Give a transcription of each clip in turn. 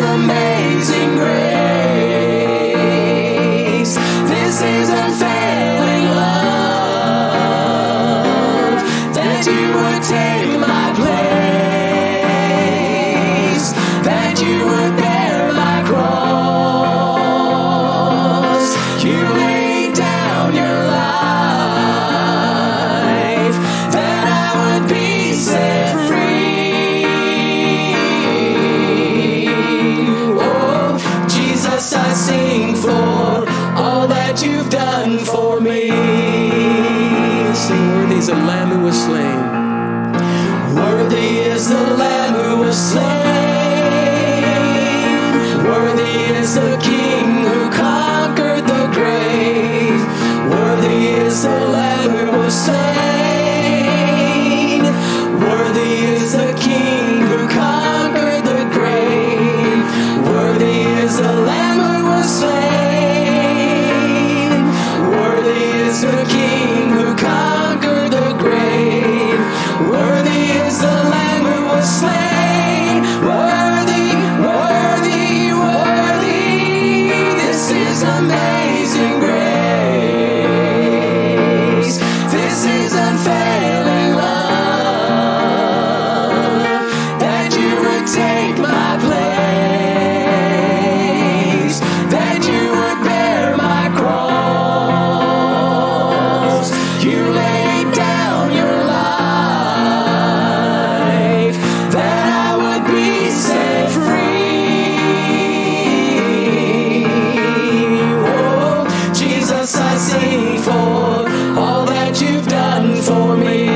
amazing grace. This is unfailing love, that you would take my place, that you would bear my cross. You laid down your life, that I would be set free. Oh, Jesus, I sing for all that you've done for me. Sing, worthy is the Lamb who was slain. Worthy is the Lamb who was slain. Worthy is the King who conquered the grave. Worthy is the Lamb who was slain. Worthy is the King who conquered the grave. Worthy is the Lamb who was slain. Worthy is the King who conquered the grave. Worthy is the Lamb who was slain. Worthy, worthy, worthy. This is amazing grace. This is unfailing love, that you would take my place, that you would bear my cross. You laid down your life, that I would be set free. Oh, Jesus, I sing for all that you've done for me.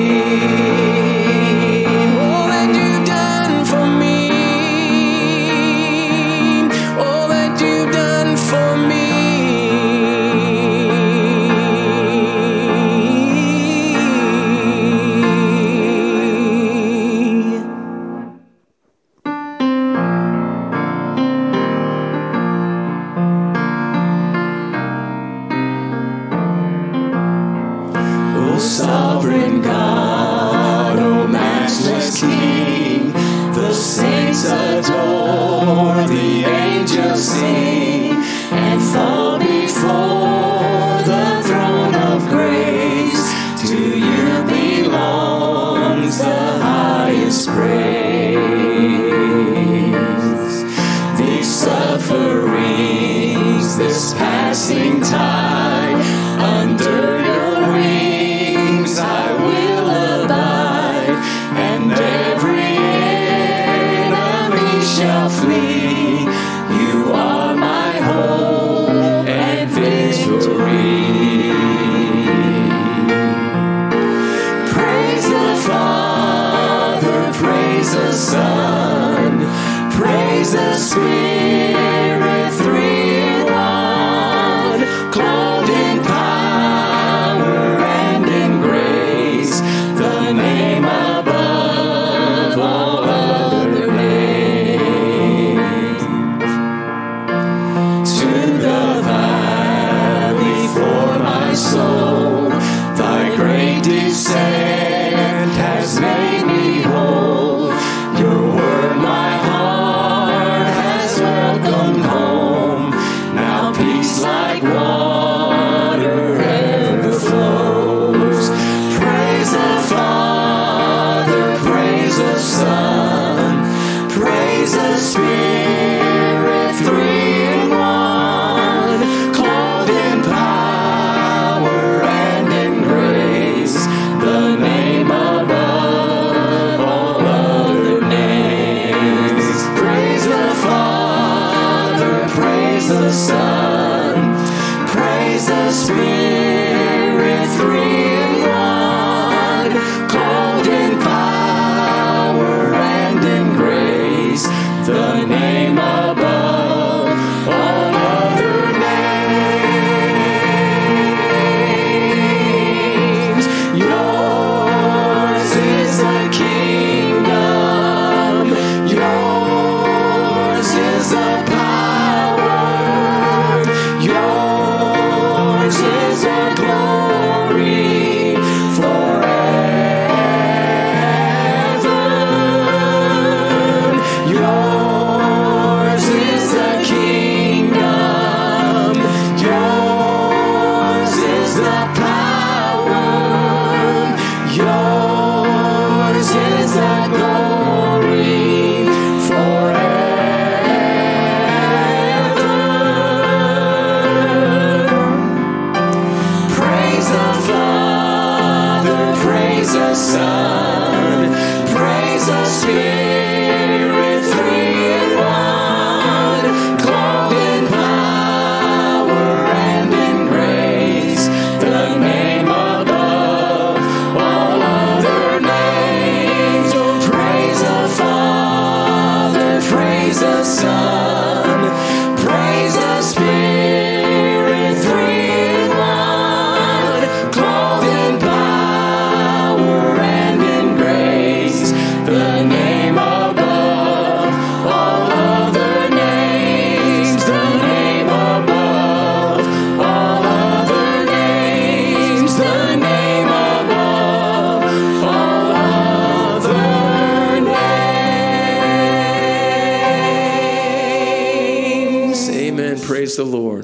All that you've done for me. All that you've done for me. O sovereign God, O matchless King, the saints adore, the angels sing, and fall before the throne of grace. To you belongs the highest praise. These sufferings, this passing time, under your wings I will abide, and every enemy shall flee. You are my hope and victory. Praise the Father, praise the Son, praise the Spirit, three in one, clothed in power and in grace, the name above all other names. To the valley for my soul, thy great descent has made me whole. Your word my heart has welcomed home. Now peace like water ever flows. Praise the Father, praise the Son, praise the Spirit, three in one, clothed in power and in grace, the name above all other names. Praise the Father, praise the Son, praise the Spirit, three in one, clothed in power and in grace, the name above all other names. Yours is the kingdom, yours is the power, yours is the glory forever. Yours Amen. Praise the Lord.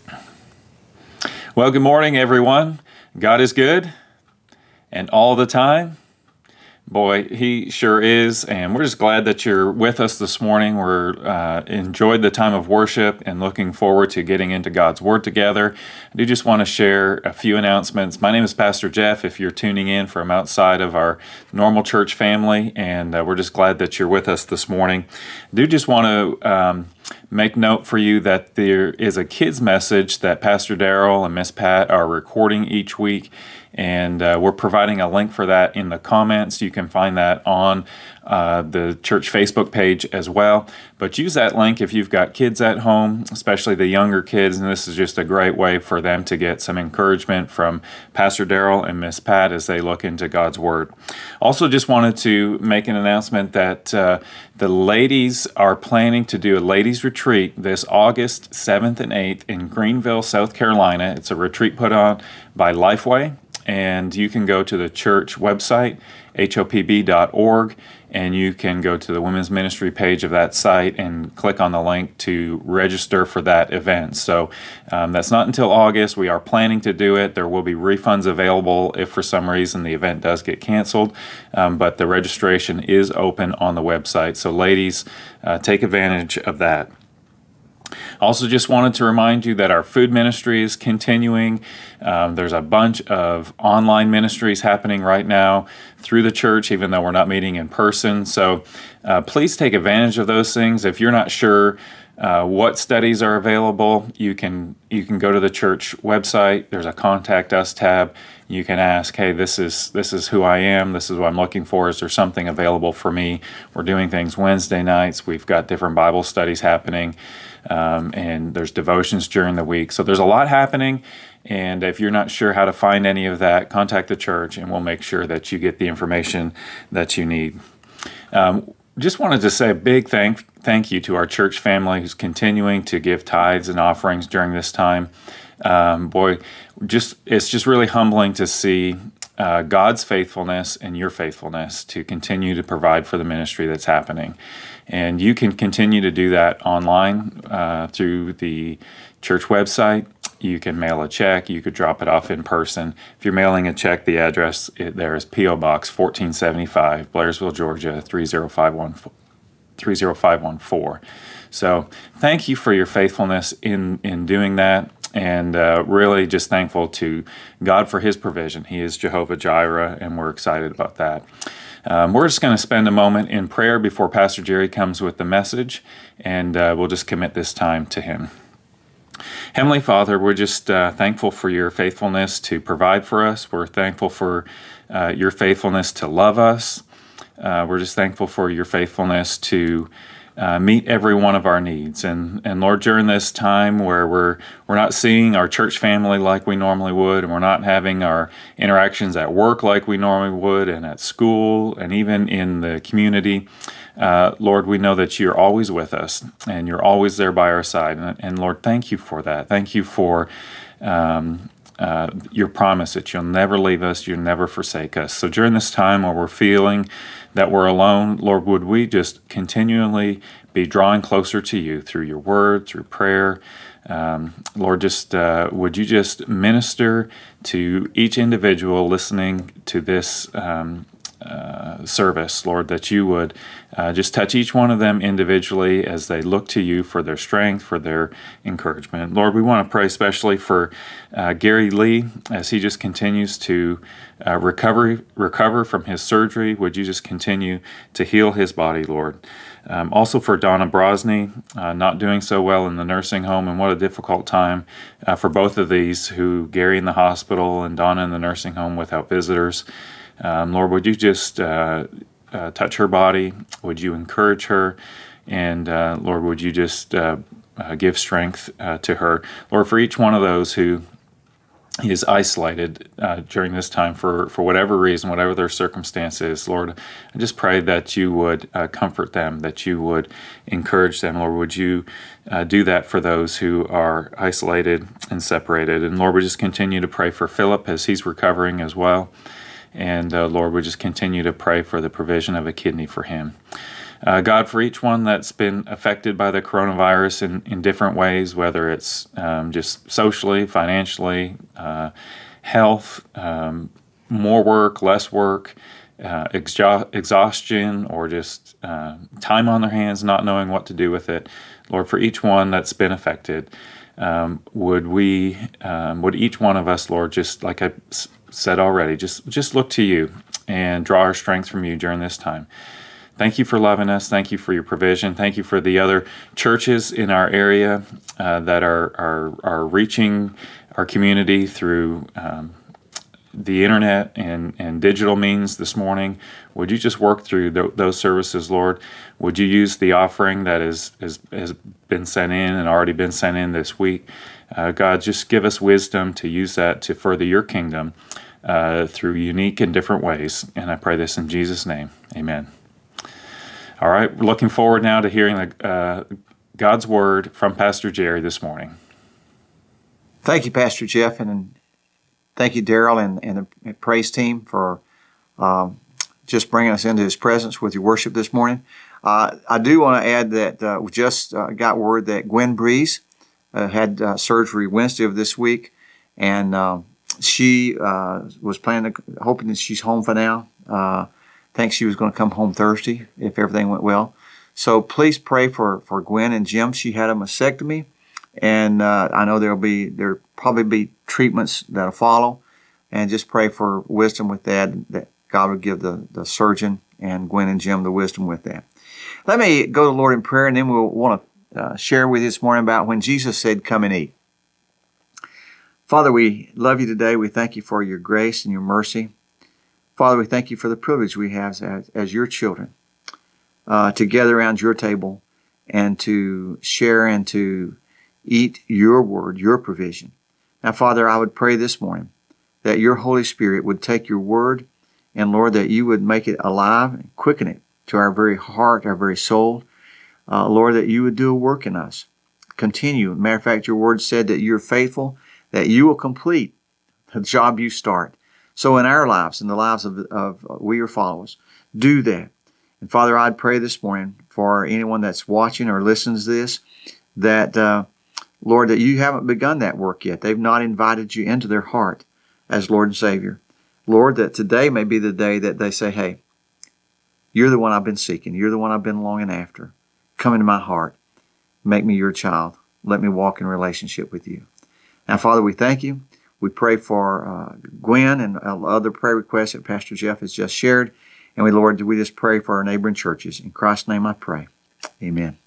Well, good morning, everyone. God is good, and all the time. Boy, He sure is, and we're just glad that you're with us this morning. We're enjoyed the time of worship and looking forward to getting into God's Word together. I do just want to share a few announcements. My name is Pastor Jeff, if you're tuning in from outside of our normal church family, and we're just glad that you're with us this morning. I do just want to make note for you that there is a kids message that Pastor Darrell and Miss Pat are recording each week, and we're providing a link for that in the comments. You can find that on the church Facebook page as well. But use that link if you've got kids at home, especially the younger kids, and this is just a great way for them to get some encouragement from Pastor Darrell and Miss Pat as they look into God's Word. Also, just wanted to make an announcement that the ladies are planning to do a ladies' retreat this August 7th and 8th in Greenville, South Carolina. It's a retreat put on by Lifeway, and you can go to the church website, hopb.org, and you can go to the women's ministry page of that site and click on the link to register for that event. So that's not until August. We are planning to do it. There will be refunds available if for some reason the event does get canceled, but the registration is open on the website. So ladies, take advantage of that. Also, just wanted to remind you that our food ministry is continuing. There's a bunch of online ministries happening right now through the church, even though we're not meeting in person. So please take advantage of those things. If you're not sure what studies are available, you can go to the church website. There's a Contact Us tab. You can ask, hey, this is who I am. This is what I'm looking for. Is there something available for me? We're doing things Wednesday nights. We've got different Bible studies happening. And there's devotions during the week. So there's a lot happening, and if you're not sure how to find any of that, contact the church and we'll make sure that you get the information that you need. Just wanted to say a big thank you to our church family who's continuing to give tithes and offerings during this time. It's just really humbling to see God's faithfulness and your faithfulness to continue to provide for the ministry that's happening. And you can continue to do that online through the church website. You can mail a check. You could drop it off in person. If you're mailing a check, the address there is P.O. Box 1475, Blairsville, Georgia 30514. So thank you for your faithfulness in doing that. And really just thankful to God for His provision. He is Jehovah Jireh, and we're excited about that. We're just going to spend a moment in prayer before Pastor Jerry comes with the message, and we'll just commit this time to him. Heavenly Father, we're just thankful for your faithfulness to provide for us. We're thankful for your faithfulness to love us. We're just thankful for your faithfulness to meet every one of our needs. And Lord, during this time where we're not seeing our church family like we normally would, and we're not having our interactions at work like we normally would, and at school, and even in the community, Lord, we know that you're always with us, and you're always there by our side. And Lord, thank you for that. Thank you for your promise that you'll never leave us, you'll never forsake us. So during this time where we're feeling that we're alone, Lord, would we just continually be drawing closer to you through your word, through prayer. Lord, just would you just minister to each individual listening to this service, Lord, that you would just touch each one of them individually as they look to you for their strength, for their encouragement. Lord, we want to pray especially for Gary Lee as he just continues to recover from his surgery. Would you just continue to heal his body, Lord? Also for Donna Brosny, not doing so well in the nursing home, and what a difficult time for both of these, who Gary in the hospital and Donna in the nursing home without visitors. Lord, would you just touch her body? Would you encourage her? And Lord, would you just give strength to her? Lord, for each one of those who is isolated during this time for whatever reason, whatever their circumstances, Lord, I just pray that you would comfort them, that you would encourage them. Lord, would you do that for those who are isolated and separated? And Lord, we just continue to pray for Philip as he's recovering as well. And Lord, we just continue to pray for the provision of a kidney for him. God, for each one that's been affected by the coronavirus in different ways, whether it's just socially, financially, health, more work, less work, exhaustion, or just time on their hands, not knowing what to do with it. Lord, for each one that's been affected, would each one of us, Lord, just like I said already, just look to you and draw our strength from you during this time. Thank you for loving us. Thank you for your provision. Thank you for the other churches in our area that are reaching our community through the internet and digital means this morning. Would you just work through those services, Lord? Would you use the offering that has been sent in and already been sent in this week? God, just give us wisdom to use that to further your kingdom through unique and different ways. And I pray this in Jesus' name. Amen. All right, we're looking forward now to hearing God's Word from Pastor Jerry this morning. Thank you, Pastor Jeff, and thank you, Daryl, and the praise team for just bringing us into His presence with your worship this morning. I do want to add that we just got word that Gwen Breeze had surgery Wednesday of this week, and she was hoping that she's home for now. Think she was going to come home Thursday if everything went well. So please pray for Gwen and Jim. She had a mastectomy, and I know there'll probably be treatments that'll follow, and just pray for wisdom with that God would give the surgeon and Gwen and Jim the wisdom with that. Let me go to the Lord in prayer, and then we'll want to share with you this morning about when Jesus said, "Come and eat." Father, we love you today. We thank you for your grace and your mercy. Father, we thank you for the privilege we have as your children to gather around your table and to share and to eat your word, your provision. Now, Father, I would pray this morning that your Holy Spirit would take your word and, Lord, that you would make it alive and quicken it to our very heart, our very soul. Lord, that you would do a work in us. Continue. Matter of fact, your word said that you're faithful, that you will complete the job you start. So in our lives, in the lives of we your followers, do that. And Father, I'd pray this morning for anyone that's watching or listens to this, that, Lord, that you haven't begun that work yet. They've not invited you into their heart as Lord and Savior. Lord, that today may be the day that they say, hey, you're the one I've been seeking. You're the one I've been longing after. Come into my heart. Make me your child. Let me walk in relationship with you. Now, Father, we thank you. We pray for Gwen and other prayer requests that Pastor Jeff has just shared. And Lord, we just pray for our neighboring churches. In Christ's name I pray. Amen.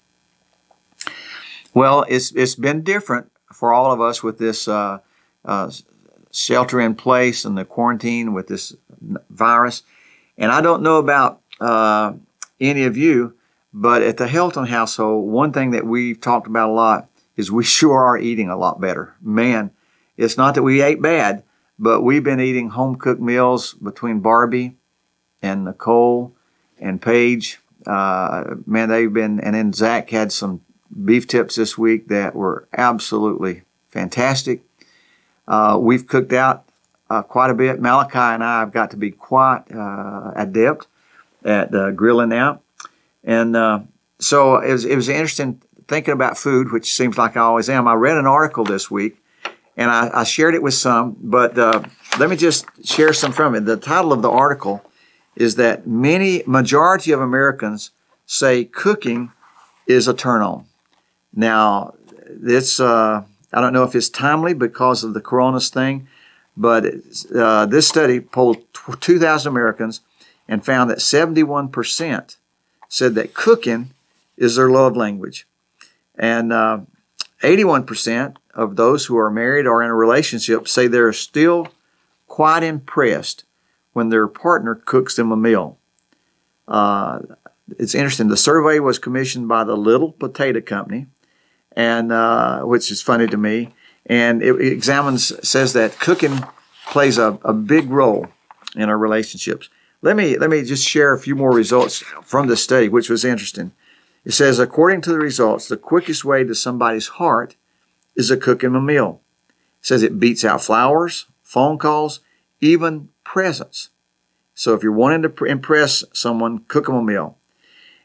Well, it's been different for all of us with this shelter in place and the quarantine with this virus. And I don't know about any of you, but at the Helton household, one thing that we've talked about a lot is we sure are eating a lot better. Man, it's not that we ate bad, but we've been eating home-cooked meals between Barbie and Nicole and Paige. Man, they've been, and then Zach had some beef tips this week that were absolutely fantastic. We've cooked out quite a bit. Malachi and I have got to be quite adept at grilling out. And so it was interesting thinking about food, which seems like I always am. I read an article this week, and I shared it with some, but let me just share some from it. The title of the article is that majority of Americans say cooking is a turn-on. Now, this I don't know if it's timely because of the coronas thing, but this study polled 2,000 Americans and found that 71% said that cooking is their love language. And 81% of those who are married or in a relationship say they're still quite impressed when their partner cooks them a meal. It's interesting. The survey was commissioned by the Little Potato Company, and which is funny to me. And it says that cooking plays a big role in our relationships. Let me just share a few more results from the study, which was interesting. It says, according to the results, the quickest way to somebody's heart is to cook him a meal. It says it beats out flowers, phone calls, even presents. So if you're wanting to impress someone, cook them a meal.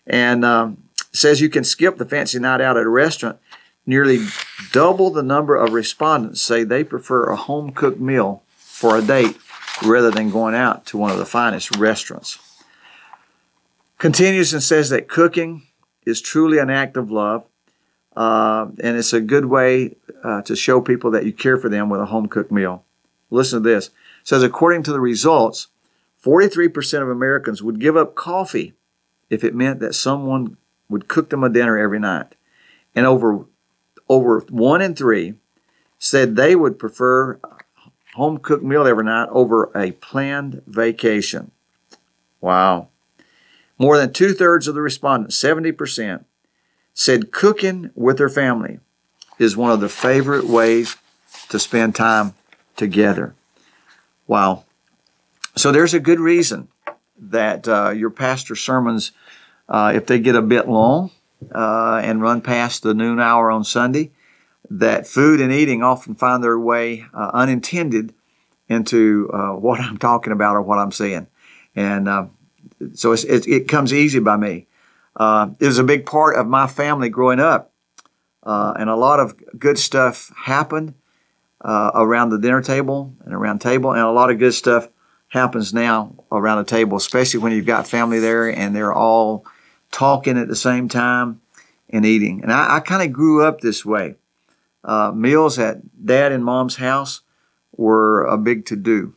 And says you can skip the fancy night out at a restaurant. Nearly double the number of respondents say they prefer a home-cooked meal for a date rather than going out to one of the finest restaurants. Continues and says that cooking is truly an act of love, and it's a good way to show people that you care for them with a home-cooked meal. Listen to this. It says, according to the results, 43% of Americans would give up coffee if it meant that someone would cook them a dinner every night. And over 1 in 3 said they would prefer a home-cooked meal every night over a planned vacation. Wow. More than 2/3 of the respondents, 70%, said cooking with their family is one of their favorite ways to spend time together. Wow. So there's a good reason that your pastor's sermons, if they get a bit long and run past the noon hour on Sunday, that food and eating often find their way unintended into what I'm talking about or what I'm saying. And so it comes easy by me. It was a big part of my family growing up, and a lot of good stuff happened around the dinner table and around table, and a lot of good stuff happens now around the table, especially when you've got family there and they're all talking at the same time and eating. And I kind of grew up this way. Meals at Dad and Mom's house were a big to-do.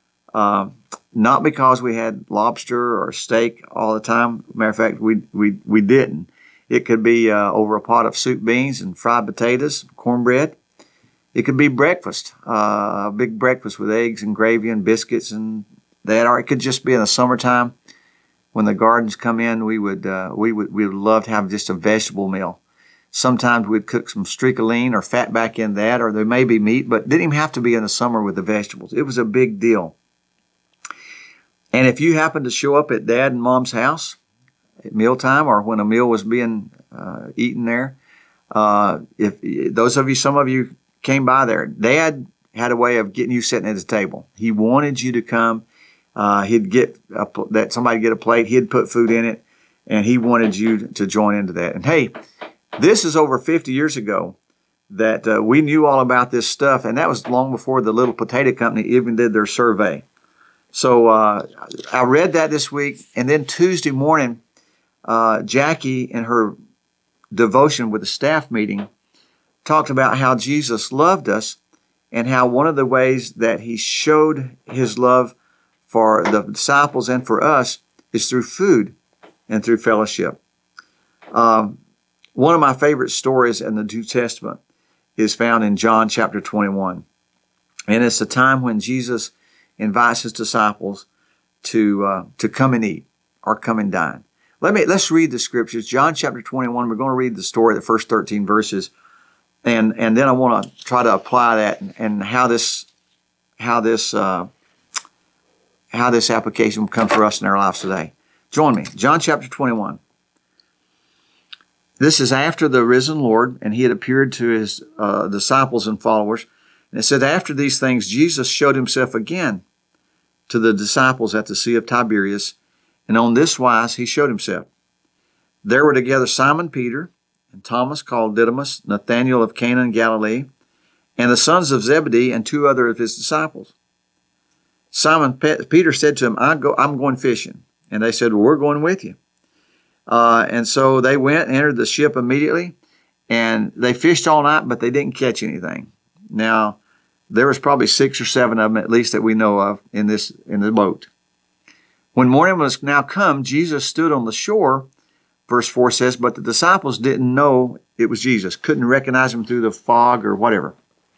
Not because we had lobster or steak all the time. Matter of fact, we didn't. It could be over a pot of soup beans and fried potatoes, cornbread. It could be breakfast, a big breakfast with eggs and gravy and biscuits and that. Or it could just be in the summertime when the gardens come in. We would love to have just a vegetable meal. Sometimes we'd cook some streakoline or fat back in that, or there may be meat, but it didn't even have to be in the summer with the vegetables. It was a big deal. And if you happened to show up at Dad and Mom's house at mealtime or when a meal was being eaten there, some of you came by there, Dad had a way of getting you sitting at his table. He wanted you to come. He'd get somebody get a plate. He'd put food in it, and he wanted you to join into that. And hey, this is over 50 years ago that we knew all about this stuff, and that was long before the Little Potato Company even did their survey. So I read that this week, and then Tuesday morning, Jackie, in her devotion with the staff meeting, talked about how Jesus loved us and how one of the ways that he showed his love for the disciples and for us is through food and through fellowship. One of my favorite stories in the New Testament is found in John chapter 21. And it's the time when Jesus invites his disciples to come and eat or come and dine. Let's read the scriptures. John chapter 21, we're going to read the story, the first 13 verses. And then I want to try to apply that and how this application will come for us in our lives today. Join me. John chapter 21. This is after the risen Lord, and he had appeared to his disciples and followers. And it said, after these things, Jesus showed himself again to the disciples at the Sea of Tiberias, and on this wise he showed himself. There were together Simon Peter, and Thomas called Didymus, Nathanael of Cana in Galilee, and the sons of Zebedee, and 2 other of his disciples. Simon Peter said to him, I'm going fishing. And they said, well, we're going with you. And so they went and entered the ship immediately, and they fished all night, but they didn't catch anything. Now, there was probably 6 or 7 of them, at least that we know of, in the boat. When morning was now come, Jesus stood on the shore. Verse 4 says, but the disciples didn't know it was Jesus, couldn't recognize him through the fog or whatever.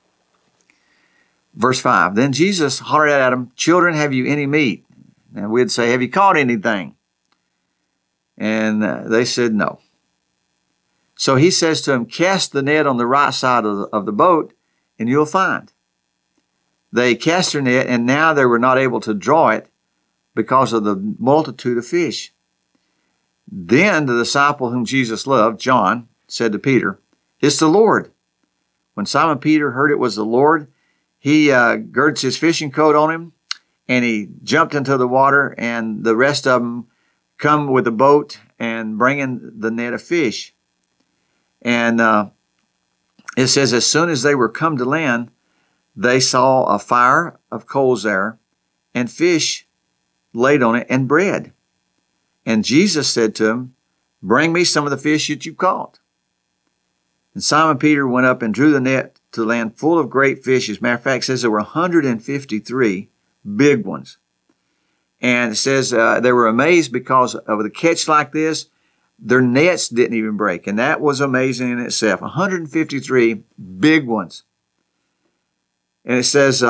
Verse 5, then Jesus hollered at them, children, have you any meat? And we'd say, have you caught anything? And they said no. So he says to them, cast the net on the right side of the boat, and you'll find. They cast their net, and now they were not able to draw it because of the multitude of fish. Then the disciple whom Jesus loved, John, said to Peter, it's the Lord. When Simon Peter heard it was the Lord, he girds his fishing coat on him, and he jumped into the water, and the rest of them come with the boat and bringing the net of fish. And it says, as soon as they were come to land, they saw a fire of coals there, and fish laid on it, and bread. And Jesus said to them, bring me some of the fish that you caught. And Simon Peter went up and drew the net to land full of great fish. As a matter of fact, it says there were 153 big ones. And it says they were amazed because of the catch like this. Their nets didn't even break. And that was amazing in itself. 153 big ones. And it says,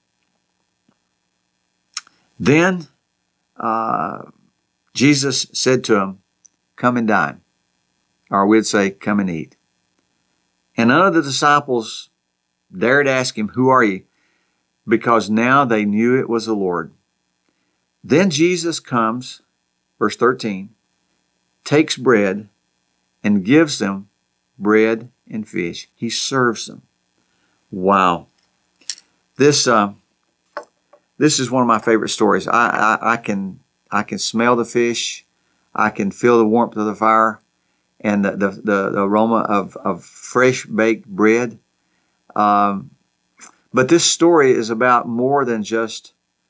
then Jesus said to them, come and dine. Or we'd say, come and eat. And none of the disciples dared ask him, who are you? Because now they knew it was the Lord. Then Jesus comes, verse 13, takes bread and gives them bread and fish. He serves them. Wow. This is one of my favorite stories. I can smell the fish. I can feel the warmth of the fire and the aroma of fresh baked bread. But this story is about more than just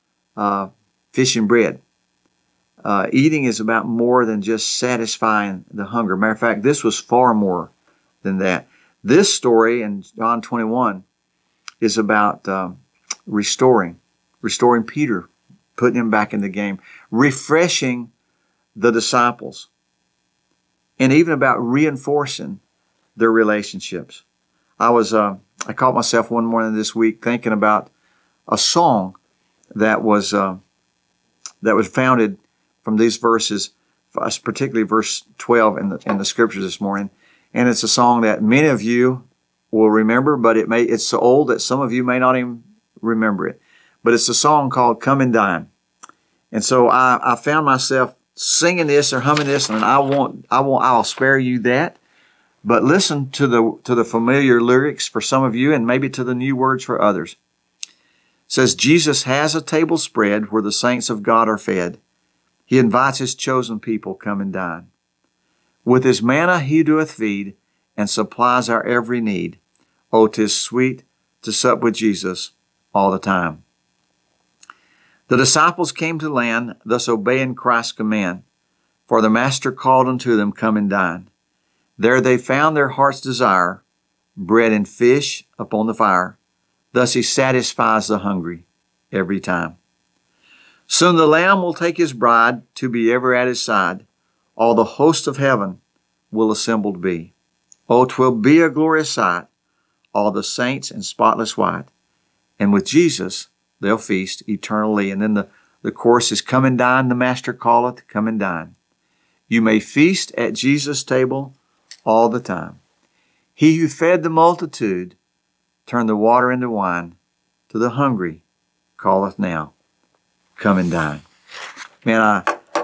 fish and bread. Eating is about more than just satisfying the hunger. Matter of fact, this was far more than that. This story in John 21 is about restoring Peter, putting him back in the game, refreshing the disciples, and even about reinforcing their relationships. I caught myself one morning this week thinking about a song that was founded from these verses, particularly verse 12 in the scriptures this morning. And it's a song that many of you will remember, but it's so old that some of you may not even remember it. But it's a song called Come and Dine. And so I found myself singing this or humming this, and I'll spare you that. But listen to the familiar lyrics for some of you, and maybe to the new words for others. It says, Jesus has a table spread where the saints of God are fed. He invites his chosen people, come and dine. With his manna he doeth feed, and supplies our every need. Oh, 'tis sweet to sup with Jesus all the time. The disciples came to land, thus obeying Christ's command. For the Master called unto them, come and dine. There they found their heart's desire, bread and fish upon the fire. Thus he satisfies the hungry every time. Soon the Lamb will take his bride to be ever at his side. All the host of heaven will assembled be. Oh, 'twill be a glorious sight, all the saints in spotless white. And with Jesus they'll feast eternally. And then the chorus is, come and dine, the Master calleth, come and dine. You may feast at Jesus' table all the time. He who fed the multitude turned the water into wine. To the hungry calleth now, come and dine. Man,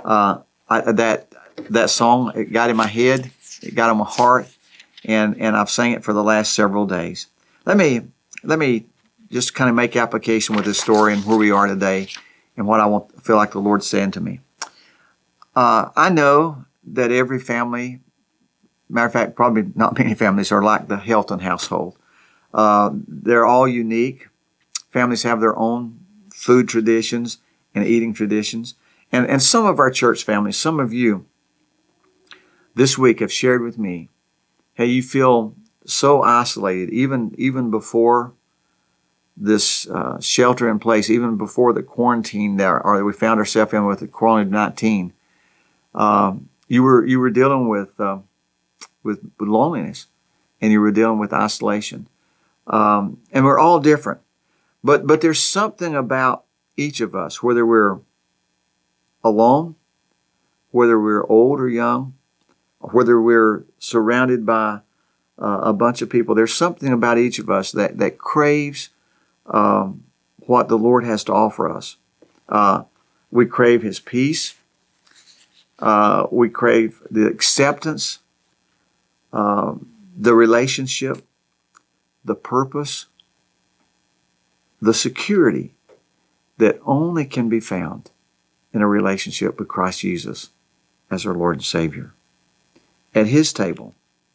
that song, it got in my head, it got in my heart, and I've sang it for the last several days. Let me just kind of make application with this story and where we are today and what I feel like the Lord's saying to me. I know that every family, matter of fact, probably not many families are like the Helton household. They're all unique. Families have their own food traditions and eating traditions. And some of our church families, some of you this week have shared with me, hey, you feel so isolated, even before this shelter in place, even before the quarantine there, or we found ourselves in with the COVID-19. You were dealing with loneliness, and you were dealing with isolation. And we're all different. But there's something about each of us, whether we're alone, whether we're old or young, or whether we're surrounded by a bunch of people. There's something about each of us that craves what the Lord has to offer us. We crave his peace. We crave the acceptance, the relationship, the purpose, the security that only can be found in a relationship with Christ Jesus. as our Lord and Savior. At His table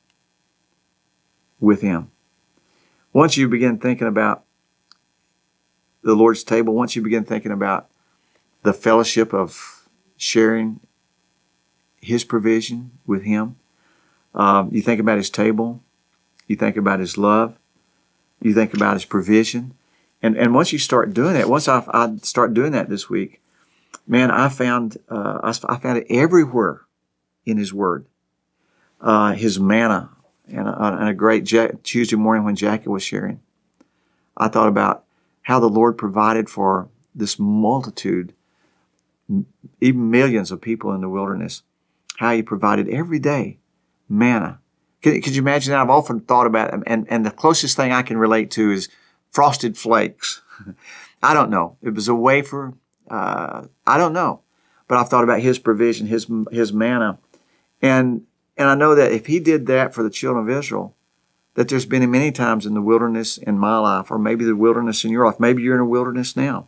with Him. Once you begin thinking about the Lord's table, once you begin thinking about the fellowship of sharing His provision with Him, you think about His table, you think about His love, you think about His provision. And once you start doing that, once I start doing that this week, man, I found it everywhere in His Word. His manna, and a great Tuesday morning when Jackie was sharing, I thought about how the Lord provided for this multitude, even millions of people in the wilderness, how He provided every day manna. Could you imagine that? I've often thought about it, and the closest thing I can relate to is Frosted Flakes. I don't know. It was a wafer. I don't know. But I've thought about His provision, His manna. And I know that if He did that for the children of Israel, that there's been many times in the wilderness in my life, or maybe the wilderness in your life. Maybe you're in a wilderness now.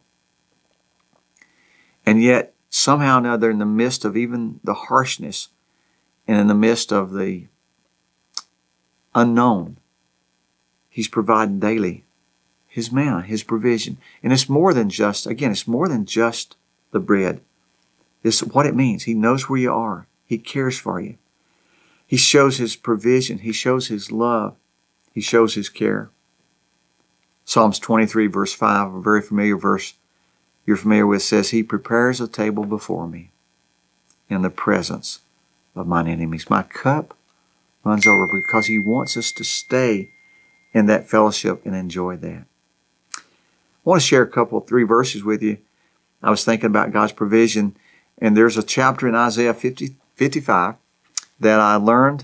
And yet, somehow or another, in the midst of even the harshness and in the midst of the unknown, He's providing daily His manna, His provision. And it's more than just, again, it's more than just the bread. It's what it means. He knows where you are. He cares for you. He shows His provision. He shows His love. He shows His care. Psalms 23 verse 5, a very familiar verse you're familiar with, says, He prepares a table before me in the presence of mine enemies. My cup runs over because He wants us to stay in that fellowship and enjoy that. I want to share three verses with you. I was thinking about God's provision, and there's a chapter in Isaiah 55 that I learned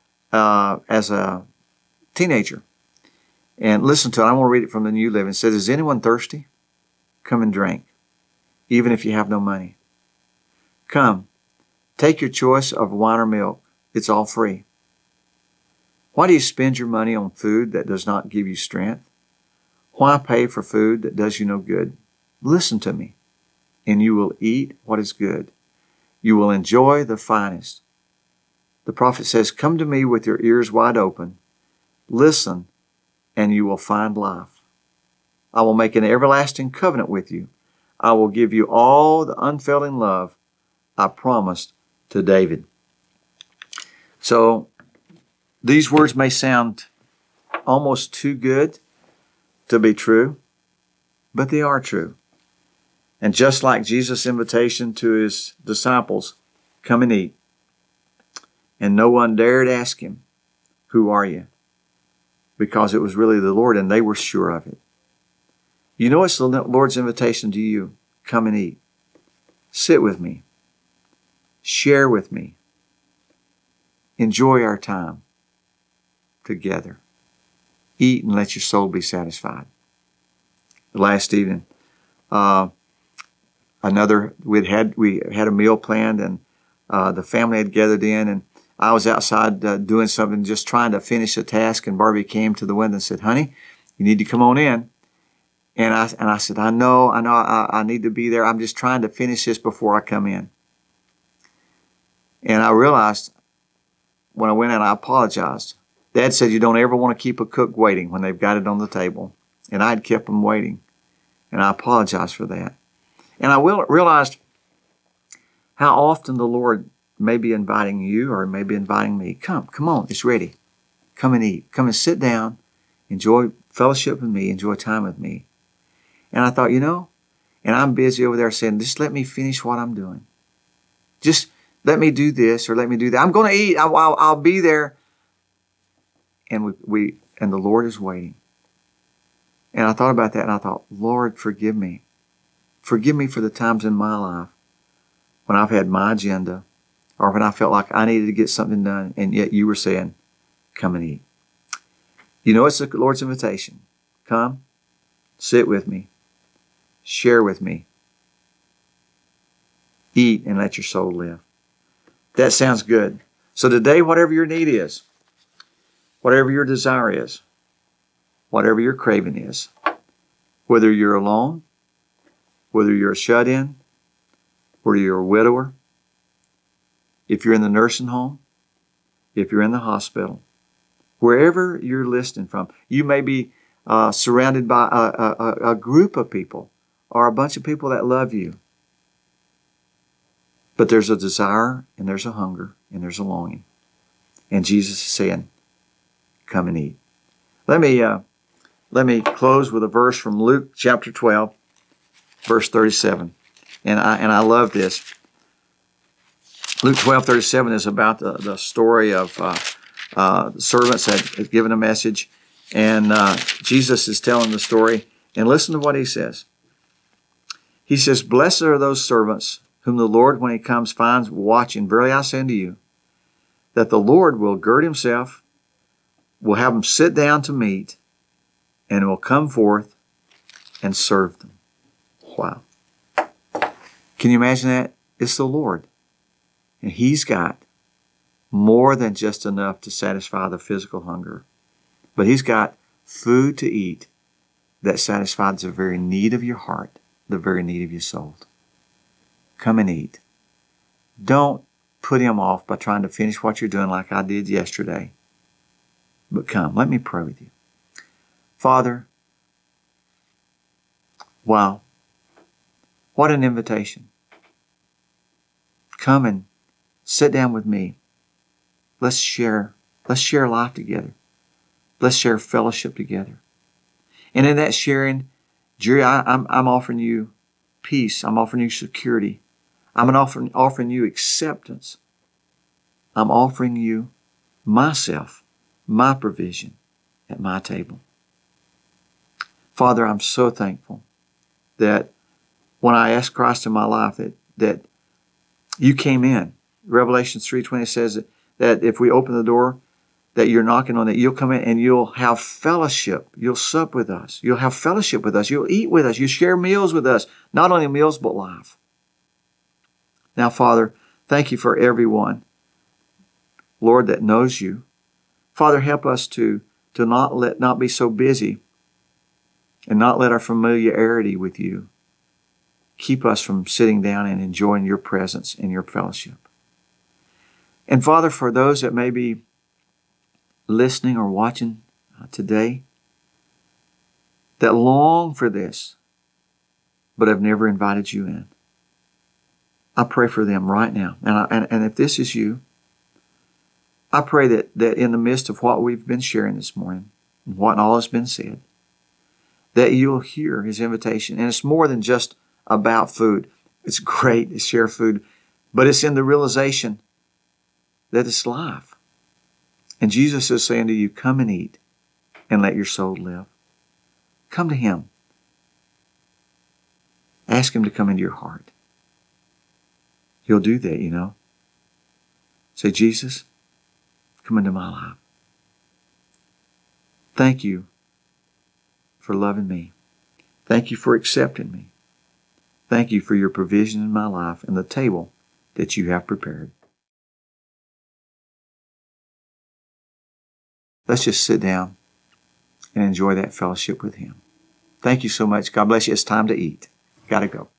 as a teenager. And listen to it. I want to read it from the New Living. It says, Is anyone thirsty? Come and drink, even if you have no money. Come, take your choice of wine or milk. It's all free. Why do you spend your money on food that does not give you strength? Why pay for food that does you no good? Listen to me, and you will eat what is good. You will enjoy the finest. The prophet says, Come to me with your ears wide open. Listen, and you will find life. I will make an everlasting covenant with you. I will give you all the unfailing love I promised to David. So, these words may sound almost too good to be true, but they are true. And just like Jesus' invitation to His disciples, come and eat, and no one dared ask Him, Who are you? Because it was really the Lord, and they were sure of it. You know, it's the Lord's invitation to you. Come and eat. Sit with me. Share with me. Enjoy our time together. Eat and let your soul be satisfied. Last evening, we had a meal planned, and the family had gathered in, and I was outside doing something, just trying to finish a task, and Barbie came to the window and said, Honey, you need to come on in. And I said, I know, I need to be there. I'm just trying to finish this before I come in. And I realized when I went in, I apologized. Dad said you don't ever want to keep a cook waiting when they've got it on the table. And I had kept them waiting. And I apologized for that. And I realized how often the Lord may be inviting you, or may be inviting me. Come on, it's ready. Come and eat. Come and sit down. Enjoy fellowship with me. Enjoy time with me. And I thought, and I'm busy over there saying, just let me finish what I'm doing. Just let me do this or let me do that. I'm going to eat. I'll be there. And and the Lord is waiting. And I thought about that, and I thought, Lord, forgive me. Forgive me for the times in my life when I've had my agenda, or when I felt like I needed to get something done, and yet you were saying, come and eat. It's the Lord's invitation. Come, sit with me, share with me, eat, and let your soul live. That sounds good. So today, whatever your need is, whatever your desire is, whatever your craving is, whether you're alone, whether you're a shut-in, whether you're a widower, if you're in the nursing home, if you're in the hospital, wherever you're listening from, you may be surrounded by a group of people or a bunch of people that love you. But there's a desire, and there's a hunger, and there's a longing. And Jesus is saying, come and eat. Let me close with a verse from Luke chapter 12, verse 37. And I love this. Luke 12:37 is about the story of servants that had given a message, and Jesus is telling the story. And listen to what he says. He says, "Blessed are those servants whom the Lord, when he comes, finds watching. Verily I say unto you, that the Lord will gird himself, will have them sit down to meat, and will come forth and serve them." Wow. Can you imagine that? It's the Lord. And he's got more than just enough to satisfy the physical hunger. But he's got food to eat that satisfies the very need of your heart, the very need of your soul. Come and eat. Don't put him off by trying to finish what you're doing like I did yesterday. But come, let me pray with you. Father, wow, what an invitation. Come and sit down with me. Let's share life together. Let's share fellowship together. And in that sharing, Jerry, I'm offering you peace. I'm offering you security. I'm offering you acceptance. I'm offering you myself, my provision at my table. Father, I'm so thankful that when I asked Christ in my life that you came in. Revelation 3:20 says that if we open the door, that you're knocking on it, you'll come in and you'll have fellowship. You'll sup with us. You'll have fellowship with us. You'll eat with us. You share meals with us. Not only meals, but life. Now, Father, thank you for everyone, Lord, that knows you. Father, help us to not be so busy and not let our familiarity with you keep us from sitting down and enjoying your presence and your fellowship. And Father, for those that may be listening or watching today that long for this but have never invited you in, I pray for them right now. And if this is you, I pray that in the midst of what we've been sharing this morning and what all has been said, that you'll hear his invitation. And it's more than just about food. It's great to share food, but it's in the realization that it's life. And Jesus is saying to you, come and eat and let your soul live. Come to him. Ask him to come into your heart. He'll do that, you know. Say, Jesus, come into my life. Thank you for loving me. Thank you for accepting me. Thank you for your provision in my life and the table that you have prepared. Let's just sit down and enjoy that fellowship with him. Thank you so much. God bless you. It's time to eat. Gotta go.